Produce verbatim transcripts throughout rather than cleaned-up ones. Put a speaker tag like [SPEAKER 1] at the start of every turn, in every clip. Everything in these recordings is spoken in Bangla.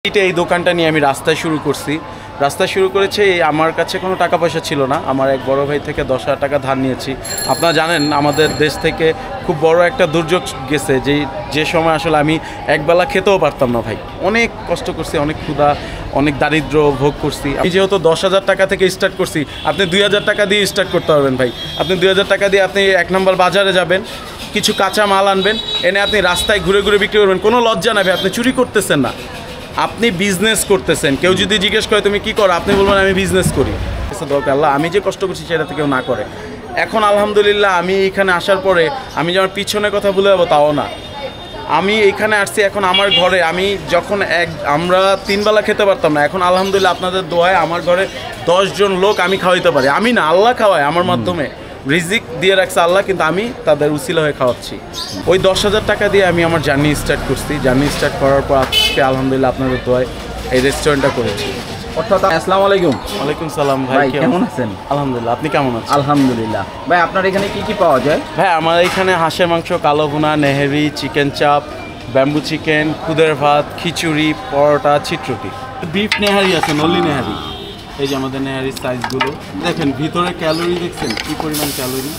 [SPEAKER 1] এই দোকানটা নিয়ে আমি রাস্তায় শুরু করছি। রাস্তা শুরু করেছে আমার কাছে কোনো টাকা পয়সা ছিল না। আমার এক বড় ভাই থেকে দশ হাজার টাকা ধার নিয়েছি। আপনারা জানেন আমাদের দেশ থেকে খুব বড় একটা দুর্যোগ গেছে, যে যে সময় আসলে আমি একবেলা খেতেও পারতাম না ভাই। অনেক কষ্ট করছি, অনেক ক্ষুধা, অনেক দারিদ্র ভোগ করছি। আমি যেহেতু দশ হাজার টাকা থেকে স্টার্ট করছি, আপনি দুই হাজার টাকা দিয়ে স্টার্ট করতে পারবেন ভাই। আপনি দুই হাজার টাকা দিয়ে আপনি এক নম্বর বাজারে যাবেন, কিছু কাঁচা মাল আনবেন, এনে আপনি রাস্তায় ঘুরে ঘুরে বিক্রি করবেন। কোনো লজ্জা না ভাই, আপনি চুরি করতেছেন না, আপনি বিজনেস করতেছেন। কেউ যদি জিজ্ঞেস করে তুমি কি করো, আপনি বলবেন আমি বিজনেস করি। দরকার আল্লাহ আমি যে কষ্ট করছি সেটা তো কেউ না করে। এখন আলহামদুলিল্লাহ আমি এখানে আসার পরে আমি যে আমার পিছনের কথা ভুলে যাবো তাও না। আমি এখানে আসছি, এখন আমার ঘরে আমি যখন এক আমরা তিনবেলা খেতে পারতাম না, এখন আলহামদুলিল্লাহ আপনাদের দোয়ায় আমার ঘরে দশজন লোক আমি খাওয়াইতে পারি। আমি না, আল্লাহ খাওয়ায় আমার মাধ্যমে, রিজিক দিয়ে রাখছে আল্লাহ, কিন্তু আমি তাদের উসিলা হয়ে খাওয়াচ্ছি। ওই দশ হাজার টাকা দিয়ে আমি আমার জার্নি স্টার্ট করছি। জার্নি স্টার্ট করার পর আজকে আলহামদুলিল্লাহ আপনাদের দোয়ায় এই রেস্টুরেন্টটা করেছি।
[SPEAKER 2] অর্থাৎ আসসালামু আলাইকুম।
[SPEAKER 1] ওয়ালাইকুম সালাম ভাই,
[SPEAKER 2] কেমন আছেন?
[SPEAKER 1] আলহামদুলিল্লাহ, আপনি কেমন আছেন?
[SPEAKER 2] আলহামদুলিল্লাহ। ভাই আপনার এখানে কি কি পাওয়া যায়?
[SPEAKER 1] ভাই আমার এখানে হাঁসের মাংস, কালো ভুনা, nihari, chicken chaap, bamboo chicken, খুদের ভাত, খিচুড়ি, পরোটা, চিট্রুটি, বিফ নেহারি আছে, নলি নেহারি। এই যে আমাদের নেহারির সাইজগুলো দেখেন, ভিতরে ক্যালোরি দেখছেন কি পরিমাণ ক্যালোরি।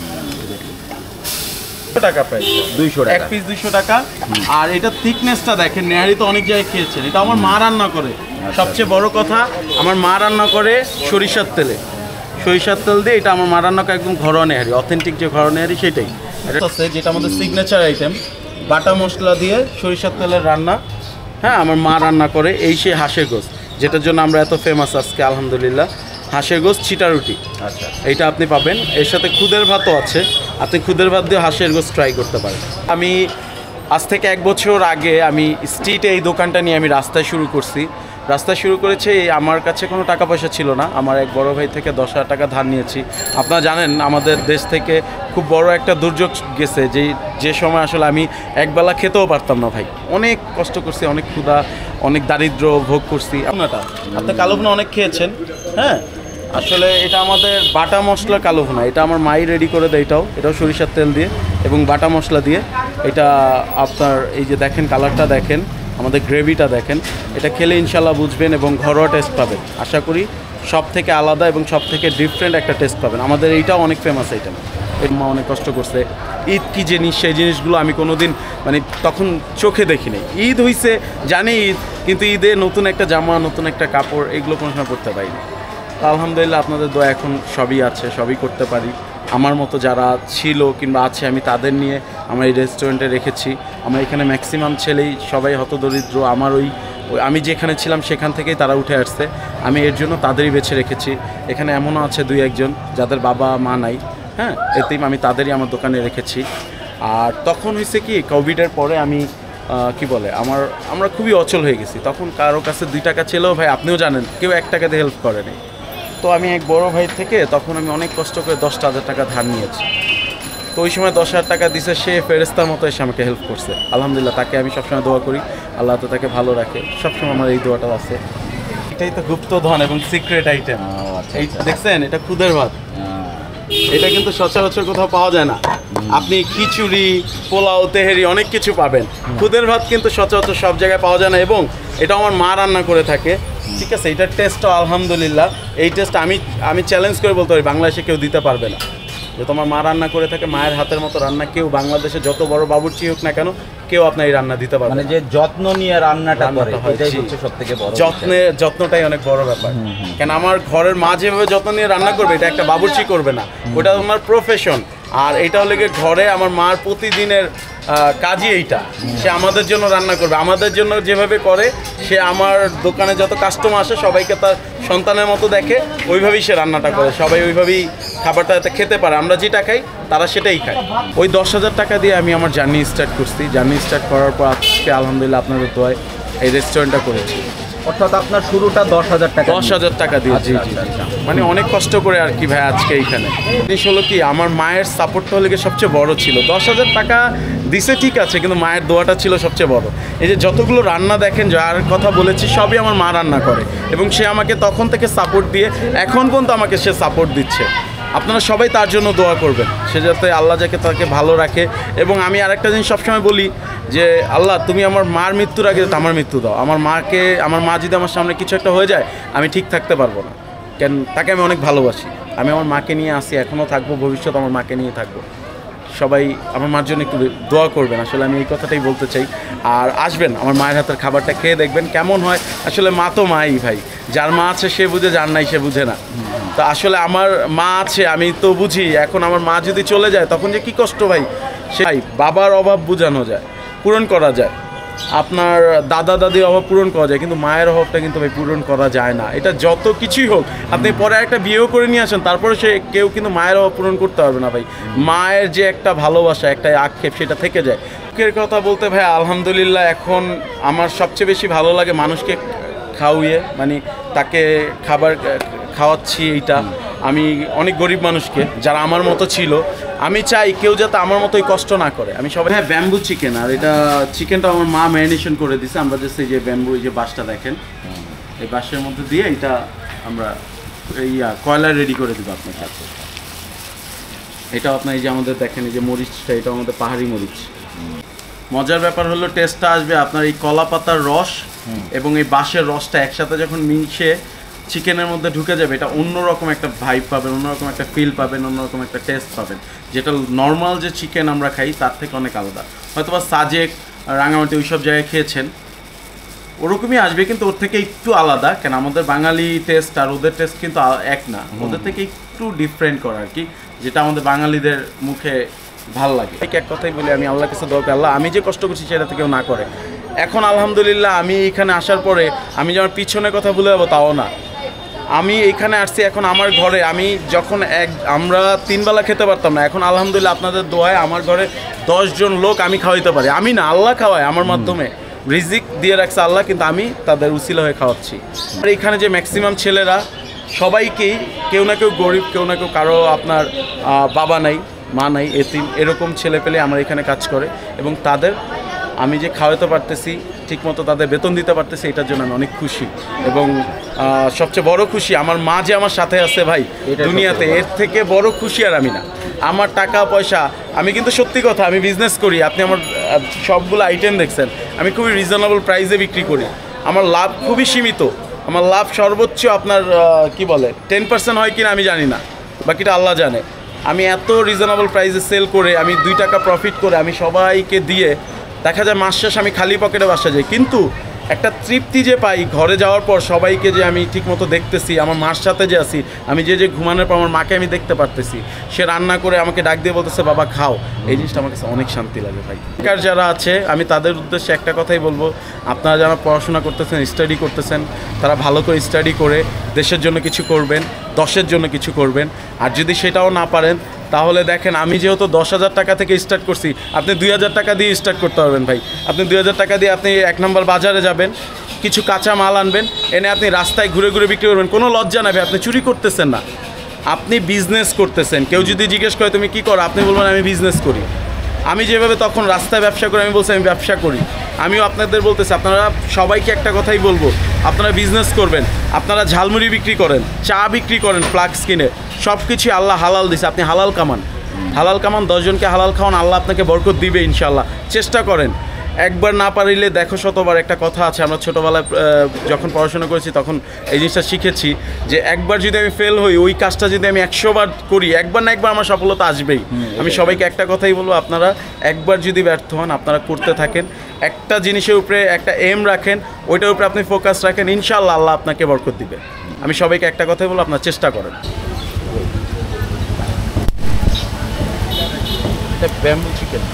[SPEAKER 1] টাকা প্রাইস
[SPEAKER 2] দুইশো টাকা,
[SPEAKER 1] এক পিস দুইশো টাকা। আর এটা থিকনেসটা দেখেন, নেহারি তো অনেক জায়গায় খেয়েছেন, এটা আমার মা রান্না করে। সবচেয়ে বড় কথা, আমার মা রান্না করে সরিষার তেলে, সরিষার তেল দিয়ে। এটা আমার মা রান্না করে একদম ঘরোয়া নেহারি, অথেন্টিক যে ঘরোয়া নেহারি সেটাই। এটা আছে যেটা আমাদের সিগনেচার আইটেম, বাটা মশলা দিয়ে সরিষার তেলের রান্না। হ্যাঁ, আমার মা রান্না করে। এই সে হাঁসের গোস, যেটার জন্য আমরা এত ফেমাস আজকে আলহামদুলিল্লাহ। হাঁসের গোস, ছিটা রুটি, আচ্ছা এইটা আপনি পাবেন। এর সাথে খুদের ভাতও আছে, আপনি খুদের ভাত দিয়ে হাঁসের গোস ট্রাই করতে পারেন। আমি আজ থেকে এক বছর আগে আমি স্ট্রিটে এই দোকানটা নিয়ে আমি রাস্তায় শুরু করছি। রাস্তা শুরু করেছে আমার কাছে কোনো টাকা পয়সা ছিল না। আমার এক বড় ভাই থেকে দশ হাজার টাকা ধার নিয়েছি। আপনারা জানেন আমাদের দেশ থেকে খুব বড় একটা দুর্যোগ গেছে, যে যে সময় আসলে আমি একবেলা খেতেও পারতাম না ভাই। অনেক কষ্ট করছি, অনেক ক্ষুধা, অনেক দারিদ্র ভোগ করছি। আপনারটা আপনি কালো ভুনা অনেক খেয়েছেন। হ্যাঁ, আসলে এটা আমাদের বাটা মশলা কালো ভুনা, এটা আমার মাই রেডি করে দেয়। এটাও এটাও সরিষার তেল দিয়ে এবং বাটা মশলা দিয়ে। এটা আপনার এই যে দেখেন কালারটা দেখেন, আমাদের গ্রেভিটা দেখেন, এটা খেলে ইনশাল্লাহ বুঝবেন এবং ঘরোয়া টেস্ট পাবেন। আশা করি সব থেকে আলাদা এবং সব থেকে ডিফারেন্ট একটা টেস্ট পাবেন। আমাদের এইটাও অনেক ফেমাস আইটেম। এর মা অনেক কষ্ট করছে। ঈদ কী জিনিস, সেই জিনিসগুলো আমি কোনো দিন মানে তখন চোখে দেখিনি। ঈদ হইছে জানি ঈদ, কিন্তু ঈদে নতুন একটা জামা, নতুন একটা কাপড়, এগুলো কোনো সময় করতে পারিনি। তো আলহামদুলিল্লাহ আপনাদের দোয়া এখন সবই আছে, সবই করতে পারি। আমার মতো যারা ছিল কিংবা আছে আমি তাদের নিয়ে আমরা এই রেস্টুরেন্টে রেখেছি। আমরা এখানে ম্যাক্সিমাম ছেলেই সবাই হতদরিদ্র। আমার ওই আমি যেখানে ছিলাম সেখান থেকেই তারা উঠে আসছে, আমি এর জন্য তাদেরই বেছে রেখেছি। এখানে এমনও আছে দুই একজন যাদের বাবা মা নাই, হ্যাঁ, এতেই আমি তাদেরই আমার দোকানে রেখেছি। আর তখন হয়েছে কি, কোভিডের পরে আমি কি বলে আমার আমরা খুবই অচল হয়ে গেছি। তখন কারো কাছে দুই টাকা ছেলেও ভাই আপনিও জানেন কেউ এক টাকাতে হেল্প করেনি। তো আমি এক বড় ভাই থেকে তখন আমি অনেক কষ্ট করে দশ হাজার টাকা ধার নিয়েছি। তো ওই সময় দশ হাজার টাকা দিছে, সে ফেরেস্তার মতো এসে আমাকে হেল্প করছে। আলহামদুলিল্লাহ, তাকে আমি সবসময় দোয়া করি, আল্লাহ তো তাকে ভালো রাখে। সবসময় আমার এই দোয়াটা আছে। এটাই তো গুপ্তধন এবং সিক্রেট আইটেম। এই দেখছেন, এটা খুদের ভাত। এটা কিন্তু সচরাচর কোথাও পাওয়া যায় না। আপনি খিচুড়ি, পোলাও, তেহেরি অনেক কিছু পাবেন, খুদের ভাত কিন্তু সচরাচর সব জায়গায় পাওয়া যায় না। এবং এটা আমার মা রান্না করে থাকে, ঠিক আছে। এটার টেস্টও আলহামদুলিল্লাহ, এই টেস্ট আমি আমি চ্যালেঞ্জ করে বলতে পারি বাংলাদেশে কেউ দিতে পারবে না। যে তোমার মা রান্না করে থাকে, মায়ের হাতের মতো রান্না কেউ বাংলাদেশে যত বড় বাবুর্চি হোক না কেন, কেউ আপনার এই রান্না দিতে পারবে।
[SPEAKER 2] মানে যে যত্ন নিয়ে রান্নাটা করে, এটাই হচ্ছে সবথেকে বড়।
[SPEAKER 1] যত্নে যত্নটাই অনেক বড় ব্যাপার। কেন আমার ঘরের মা যেভাবে যত্ন নিয়ে রান্না করবে, এটা একটা বাবুর্চি করবে না, ওটা আমার প্রফেশন। আর এটা হলে গিয়ে ঘরে আমার মার প্রতিদিনের কাজই এইটা, সে আমাদের জন্য রান্না করবে, আমাদের জন্য যেভাবে করে। সে আমার দোকানে যত কাস্টমার আসে সবাইকে তার সন্তানের মতো দেখে, ওইভাবেই সে রান্নাটা করে। সবাই ওইভাবেই খাবারটা যাতে খেতে পারে, আমরা যেটা খাই তারা সেটাই খায়। ওই দশ হাজার টাকা দিয়ে আমি আমার জার্নি স্টার্ট করছি। জার্নি স্টার্ট করার পর আজকে আলহামদুলিল্লাহ আপনাদের দোয়ায় এই রেস্টুরেন্টটা করেছি।
[SPEAKER 2] অর্থাৎ আপনার শুরুটা দশ হাজার টাকা
[SPEAKER 1] দশ হাজার টাকা দিয়ে। জি জি, মানে অনেক কষ্ট করে আর কি ভাই আজকে এইখানে। জিনিস হলো কি, আমার মায়ের সাপোর্টটা হলে সবচেয়ে বড় ছিল। দশ হাজার টাকা দিছে ঠিক আছে, কিন্তু মায়ের দোয়াটা ছিল সবচেয়ে বড়। এই যে যতগুলো রান্না দেখেন, যার কথা বলেছি সবই আমার মা রান্না করে, এবং সে আমাকে তখন থেকে সাপোর্ট দিয়ে এখন পর্যন্ত আমাকে সে সাপোর্ট দিচ্ছে। আপনারা সবাই তার জন্য দোয়া করবেন, সে যাতে আল্লাহ যাকে তাকে ভালো রাখে। এবং আমি আরেকটা জিনিস সবসময় বলি যে আল্লাহ তুমি আমার মার মৃত্যুর আগে আমার মৃত্যু দাও। আমার মাকে, আমার মা যদি আমার সামনে কিছু একটা হয়ে যায় আমি ঠিক থাকতে পারবো না, কেন তাকে আমি অনেক ভালোবাসি। আমি আমার মাকে নিয়ে আসি, এখনও থাকবো, ভবিষ্যৎ আমার মাকে নিয়ে থাকবো। সবাই আমার মার জন্য একটু দোয়া করবেন, আসলে আমি এই কথাটাই বলতে চাই। আর আসবেন আমার মায়ের হাতের খাবারটা খেয়ে দেখবেন কেমন হয়। আসলে মা তো মাই ভাই, যার মা আছে সে বুঝে, যার নাই সে বুঝে না। তো আসলে আমার মা আছে আমি তো বুঝি, এখন আমার মা যদি চলে যায় তখন যে কী কষ্ট ভাই। সে ভাই বাবার অভাব বোঝানো যায়, পূরণ করা যায়, আপনার দাদা দাদির অভাব পূরণ করা যায়, কিন্তু মায়ের অভাবটা কিন্তু ভাই পূরণ করা যায় না। এটা যত কিছুই হোক, আপনি পরে একটা বিয়েও করে নিয়ে আসেন, তারপরে সে কেউ কিন্তু মায়ের অভাব পূরণ করতে পারবে না ভাই। মায়ের যে একটা ভালোবাসা, একটা আক্ষেপ, সেটা থেকে যায়। দুঃখের কথা বলতে ভাই আলহামদুলিল্লাহ এখন আমার সবচেয়ে বেশি ভালো লাগে মানুষকে খাওয়িয়ে, মানে তাকে খাবার খাওয়াচ্ছি। এইটা আমি অনেক গরিব মানুষকে, যারা আমার মতো ছিল, আমি চাই কেউ যাতে আমার মতোই কষ্ট না করে। আমি সবাই হ্যাঁ ব্যাম্বু চিকেন, আর এটা চিকেনটা আমার মা ম্যারিনেশন করে দিছে। আমরা জাস্ট এই যে ব্যাম্বু, এই যে বাঁশটা দেখেন, এই বাঁশের মধ্যে দিয়ে এটা আমরা ইয়া কয়লার রেডি করে দেবো আপনার কাছে। এটা আপনার এই যে আমাদের দেখেন এই যে মরিচটা, এটা আমাদের পাহাড়ি মরিচ। মজার ব্যাপার হলো টেস্টটা আসবে আপনার এই কলা পাতার রস এবং এই বাঁশের রসটা একসাথে যখন মিশে চিকেনের মধ্যে ঢুকে যাবে, এটা অন্যরকম একটা ভাইব পাবেন, অন্যরকম একটা ফিল পাবেন, অন্যরকম একটা টেস্ট পাবেন, যেটা নর্মাল যে চিকেন আমরা খাই তার থেকে অনেক আলাদা। হয়তোবা সাজেক, রাঙামাটি ওইসব জায়গায় খেয়েছেন, ওরকমই আসবে, কিন্তু ওর থেকে একটু আলাদা। কেন আমাদের বাঙালি টেস্ট আর ওদের টেস্ট কিন্তু এক না, ওদের থেকে একটু ডিফারেন্ট করা আর কি, যেটা আমাদের বাঙালিদের মুখে ভাল লাগে। ঠিক এক কথাই বলি, আমি আল্লাহর কাছে দোয়া করি আল্লাহ আমি যে কষ্ট করছি সেটা থেকে কেউ না করে। এখন আলহামদুলিল্লাহ আমি এখানে আসার পরে আমি যে আমার পিছনের কথা ভুলে যাবো তাও না। আমি এইখানে আসছি, এখন আমার ঘরে আমি যখন এক আমরা তিনবেলা খেতে পারতাম না, এখন আলহামদুলিল্লাহ আপনাদের দোয়ায় আমার ঘরে দশজন লোক আমি খাওয়াইতে পারি। আমি না, আল্লাহ খাওয়ায় আমার মাধ্যমে, রিজিক দিয়ে রাখছে আল্লাহ, কিন্তু আমি তাদের উসিলা হয়ে খাওয়াচ্ছি। আর এখানে যে ম্যাক্সিমাম ছেলেরা সবাইকেই, কেউ না কেউ গরিব, কেউ না কেউ কারো আপনার বাবা নাই, মা নাই, এতিম, এরকম ছেলে পেলে আমার এখানে কাজ করে, এবং তাদের আমি যে খাওয়াতে পারতেছি, ঠিকমতো তাদের বেতন দিতে পারতেছি, এটার জন্য আমি অনেক খুশি। এবং সবচেয়ে বড় খুশি আমার মা যে আমার সাথে আছে ভাই দুনিয়াতে, এর থেকে বড় খুশি আর আমি না। আমার টাকা পয়সা, আমি কিন্তু সত্যি কথা আমি বিজনেস করি, আপনি আমার সবগুলো আইটেম দেখছেন, আমি খুবই রিজনেবল প্রাইসে বিক্রি করি। আমার লাভ খুবই সীমিত, আমার লাভ সর্বোচ্চ আপনার কি বলে টেন পার্সেন্ট হয় কিনা আমি জানি না, বাকিটা আল্লাহ জানে। আমি এত রিজনেবল প্রাইসে সেল করে, আমি দুই টাকা প্রফিট করে আমি সবাইকে দিয়ে, দেখা যায় মাস শেষ আমি খালি পকেটে বাসা যাই, কিন্তু একটা তৃপ্তি যে পাই ঘরে যাওয়ার পর, সবাইকে যে আমি ঠিকমতো দেখতেছি, আমার মার সাথে যে আছি, আমি যে যে ঘুমানোর পর আমার মাকে আমি দেখতে পারতেছি, সে রান্না করে আমাকে ডাক দিয়ে বলতেছে বাবা খাও, এই জিনিসটা আমার কাছে অনেক শান্তি লাগে ভাই। বেকার যারা আছে আমি তাদের উদ্দেশ্যে একটা কথাই বলবো, আপনারা যারা পড়াশোনা করতেছেন, স্টাডি করতেছেন, তারা ভালো করে স্টাডি করে দেশের জন্য কিছু করবেন, দশের জন্য কিছু করবেন। আর যদি সেটাও না পারেন তাহলে দেখেন, আমি যেহেতু দশ হাজার টাকা থেকে স্টার্ট করছি, আপনি দুই হাজার টাকা দিয়ে স্টার্ট করতে পারবেন ভাই। আপনি দুই হাজার টাকা দিয়ে আপনি এক নম্বর বাজারে যাবেন, কিছু কাঁচা মাল আনবেন, এনে আপনি রাস্তায় ঘুরে ঘুরে বিক্রি করবেন, কোনো লজ্জা নাই ভাই, আপনি চুরি করতেছেন না, আপনি বিজনেস করতেছেন। কেউ যদি জিজ্ঞেস করে তুমি কী করো, আপনি বলবেন আমি বিজনেস করি। আমি যেভাবে তখন রাস্তায় ব্যবসা করি, আমি বলছি আমি ব্যবসা করি। আমিও আপনাদের বলতেছি, আপনারা সবাইকে একটা কথাই বলবো, আপনারা বিজনেস করবেন, আপনারা ঝালমুড়ি বিক্রি করেন, চা বিক্রি করেন, ফ্লাক্স কিনে, সব কিছু আল্লাহ হালাল দিছে, আপনি হালাল কামান, হালাল কামান, দশজনকে হালাল খাওয়ান, আল্লাহ আপনাকে বরকত দিবে ইনশাল্লাহ। চেষ্টা করেন, একবার না পারিলে দেখো শতবার, একটা কথা আছে, আমরা ছোটোবেলায় যখন পড়াশোনা করেছি তখন এই জিনিসটা শিখেছি, যে একবার যদি আমি ফেল হই, ওই কাজটা যদি আমি একশো বার করি, একবার না একবার আমার সফলতা আসবেই। আমি সবাইকে একটা কথাই বলবো, আপনারা একবার যদি ব্যর্থ হন, আপনারা করতে থাকেন, একটা জিনিসের উপরে একটা এম রাখেন, ওইটার উপরে আপনি ফোকাস রাখেন, ইনশাআল্লাহ আল্লাহ আপনাকে বরকত দিবে। আমি সবাইকে একটা কথাই বলবো, আপনারা চেষ্টা করেন। ব্যাম্বু চিকেন,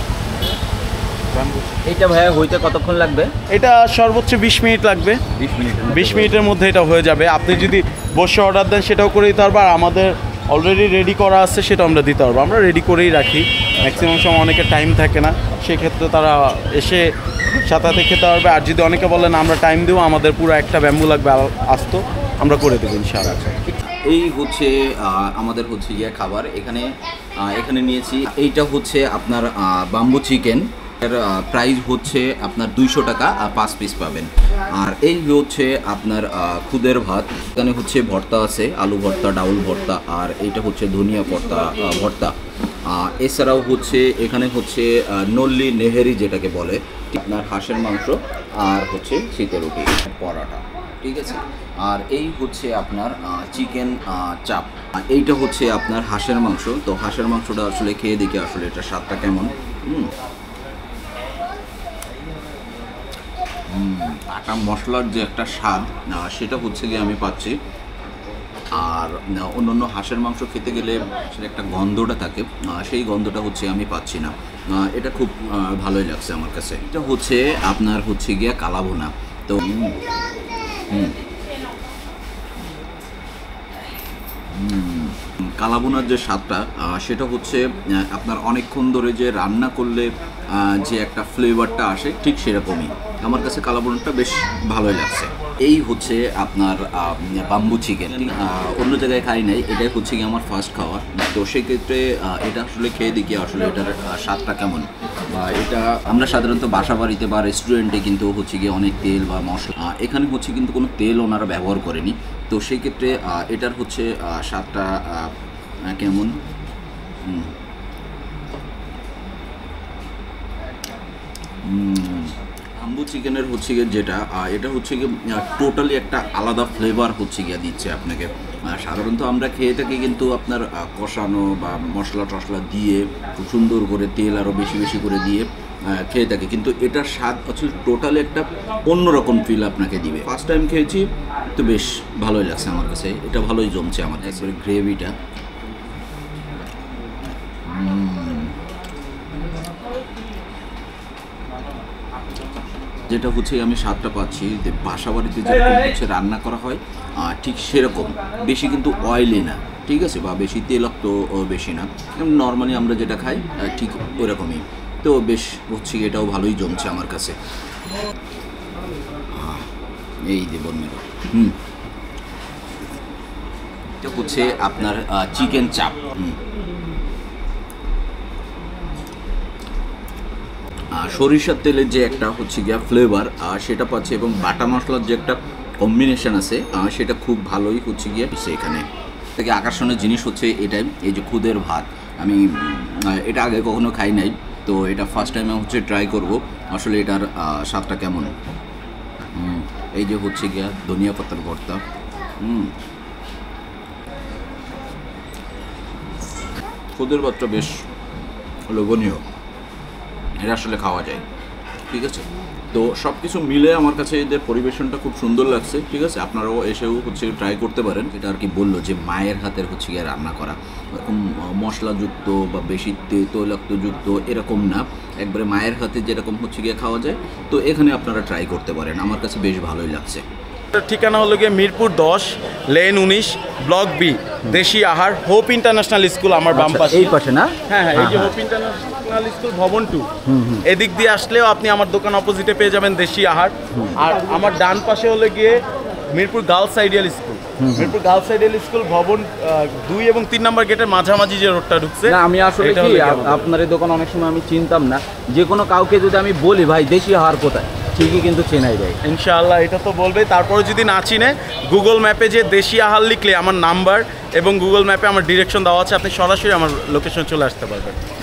[SPEAKER 2] এইটা ভাইয়া হইতে কতক্ষণ লাগবে?
[SPEAKER 1] এটা সর্বোচ্চ বিশ মিনিট লাগবে,
[SPEAKER 2] বিশ মিনিট
[SPEAKER 1] বিশ মিনিটের মধ্যে এটা হয়ে যাবে। আপনি যদি বসে অর্ডার দেন সেটাও করে দিতে পারবো, আর আমাদের অলরেডি রেডি করা আছে সেটা আমরা দিতে পারবো, আমরা রেডি করেই রাখি। ম্যাক্সিমাম সময় অনেকের টাইম থাকে না, সেক্ষেত্রে তারা এসে সাথে সাথে খেতে পারবে। আর যদি অনেকে বলেন আমরা টাইম দেবো, আমাদের পুরো একটা ব্যাম্বু লাগবে আসতো, আমরা করে দেবো ইনশাআল্লাহ।
[SPEAKER 2] এই হচ্ছে আমাদের হচ্ছে গিয়ে খাবার, এখানে এখানে নিয়েছি, এইটা হচ্ছে আপনার বাম্বু চিকেন,
[SPEAKER 3] এর প্রাইস হচ্ছে আপনার দুইশো টাকা, পাঁচ পিস পাবেন। আর এই হচ্ছে আপনার খুদের ভাত, এখানে হচ্ছে ভর্তা আছে, আলু ভর্তা, ডাউল ভর্তা, আর এইটা হচ্ছে ধনিয়া ভর্তা ভর্তা এছাড়াও হচ্ছে এখানে হচ্ছে নল্লি নেহেরি যেটাকে বলে, আপনার হাঁসের মাংস, আর হচ্ছে শীতের রুটি, পরাটা, ঠিক আছে। আর এই হচ্ছে আপনার চিকেন চাপ, এইটা হচ্ছে আপনার হাঁসের মাংস। তো হাঁসের মাংসটা আসলে খেয়ে দেখি আসলে এটা স্বাদটা কেমন। হুম আটা মশলার যে একটা স্বাদ সেটা হচ্ছে গিয়ে আমি পাচ্ছি। আর অন্য হাঁসের মাংস খেতে গেলে সেটা একটা গন্ধটা থাকে, সেই গন্ধটা হচ্ছে আমি পাচ্ছি না। এটা খুব ভালোই লাগছে আমার কাছে। এটা হচ্ছে আপনার হচ্ছে গিয়ে কালাভুনা। তো হুম কালাভুনার যে স্বাদটা সেটা হচ্ছে আপনার অনেকক্ষণ ধরে যে রান্না করলে যে একটা ফ্লেভারটা আসে, ঠিক সেরকমই আমার কাছে কালাভুনাটা বেশ ভালোই লাগছে। এই হচ্ছে আপনার বাম্বু চিকেন, অন্য জায়গায় খাই নাই, এটাই হচ্ছে কি আমার ফার্স্ট খাওয়া। তো সেক্ষেত্রে এটা আসলে খেয়ে দেখি আসলে এটার স্বাদটা কেমন। বা এটা আমরা সাধারণত বাসা বাড়িতে বা রেস্টুরেন্টে কিন্তু হচ্ছে গিয়ে অনেক তেল বা মশলা, এখানে হচ্ছে কিন্তু কোনো তেল ওনারা ব্যবহার করেনি। তো সেই ক্ষেত্রে এটার হচ্ছে স্বাদটা কেমন। বাম্বু চিকেনের হচ্ছে গিয়ে যেটা, এটা হচ্ছে গিয়ে টোটালি একটা আলাদা ফ্লেভার হচ্ছে গিয়ে দিচ্ছে আপনাকে। সাধারণত আমরা খেয়ে থাকি কিন্তু আপনার কষানো বা মশলা টশলা দিয়ে খুব সুন্দর করে তেল আরও বেশি বেশি করে দিয়ে খেয়ে থাকি, কিন্তু এটার স্বাদ হচ্ছে টোটালি একটা অন্যরকম ফিল আপনাকে দিবে। ফার্স্ট টাইম খেয়েছি তো বেশ ভালোই লাগছে আমার কাছে, এটা ভালোই জমছে আমার কাছে। গ্রেভিটা যেটা হচ্ছে আমি স্বাদটা পাচ্ছি যে বাসা বাড়িতে যেরকম হচ্ছে রান্না করা হয় ঠিক সেরকম, বেশি কিন্তু অয়েলি না, ঠিক আছে, বা বেশি তেলাক্ত বেশি না, নর্মালি আমরা যেটা খাই ঠিক ওইরকমই। তো বেশ হচ্ছে এটাও ভালোই জমছে আমার কাছে। এই যে বন্ধুরা, হুম এটা হচ্ছে আপনার চিকেন চাপ। হুম সরিষার তেলের যে একটা হচ্ছে গিয়া ফ্লেভার সেটা পাচ্ছে, এবং বাটা মশলার যে একটা কম্বিনেশন আছে সেটা খুব ভালোই হচ্ছে গিয়া এখানে থেকে আকর্ষণীয় জিনিস হচ্ছে এটাই, এই যে খুদের ভাত। আমি এটা আগে কখনো খাই নাই, তো এটা ফার্স্ট টাইম হচ্ছে ট্রাই করব আসলে এটার স্বাদটা কেমন। এই যে হচ্ছে গিয়া ধনিয়া পাতার ভর্তা, হুম খুদের ভাতটা বেশ লোভনীয়, এটা আসলে খাওয়া যায়, ঠিক আছে। তো সব কিছু মিলে আমার কাছে এদের পরিবেশনটা খুব সুন্দর লাগছে, ঠিক আছে। আপনারাও এসেও হচ্ছে ট্রাই করতে পারেন। এটা আর কি বললো যে মায়ের হাতের হচ্ছে গিয়ে রান্না করা, এরকম মশলাযুক্ত বা বেশি তৈলাক্তযুক্ত এরকম না, একবারে মায়ের হাতে যেরকম হচ্ছে গিয়ে খাওয়া যায়। তো এখানে আপনারা ট্রাই করতে পারেন, আমার কাছে বেশ ভালোই লাগছে।
[SPEAKER 1] ঠিকানা হলো গিয়ে মিরপুর দশ, লেন উনিশ, ব্লক বি, দেশি আহার, হোপ ইন্টারন্যাশনাল স্কুল আমার বাম পাশে।
[SPEAKER 2] এই পাশে না?
[SPEAKER 1] হ্যাঁ হ্যাঁ, এই যে হোপ ইন্টারন্যাশনাল স্কুল ভবন টু, এদিক দিয়ে আসলেও আপনি আমার দোকান অপোজিটে পেয়ে যাবেন দেশি আহার। আর আমার ডান পাশে হলো গিয়ে Mirpur girls ideal school. Mirpur girls ideal school ভবন দুই এবং তিন নম্বর গেটের মাঝামাঝি যে রোডটা ঢুকছে।
[SPEAKER 2] না আমি আসলে কি আপনার এই দোকান অনেক সময় আমি চিনতাম না, যে কোনো কাউকে যদি আমি বলি ভাই দেশি আহার কোথায়, ঠিকই কিন্তু চেনাই যায়
[SPEAKER 1] ইনশাআল্লাহ, এটা তো বলবে। তারপরে যদি না চিনে গুগল ম্যাপে যে দেশি আহার লিখলে আমার নাম্বার এবং গুগল ম্যাপে আমার ডিরেকশন দেওয়া আছে, আপনি সরাসরি আমার লোকেশন চলে আসতে পারবেন।